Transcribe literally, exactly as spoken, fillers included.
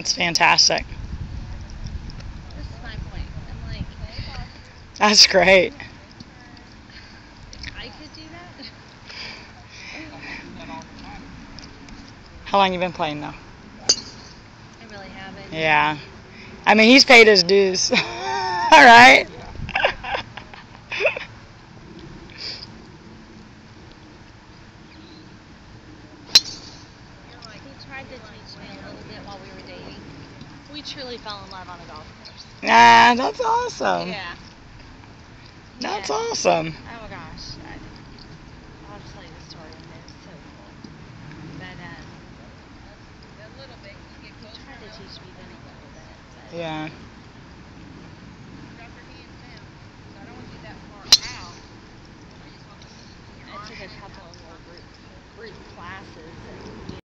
That's fantastic. This is my point. I'm like, That's great. I could do that. How long you been playing now? I really haven't. Yeah. I mean, he's paid his dues. All right. He tried to teach me a little bit while we were dating. We truly fell in love on a golf course. Nah, that's awesome. Yeah. That's Yeah. awesome. Oh gosh. I, I'll tell you the story one day. It's so cool. But um, he tried to teach me then a little bit. But Yeah. I took a couple of little group group classes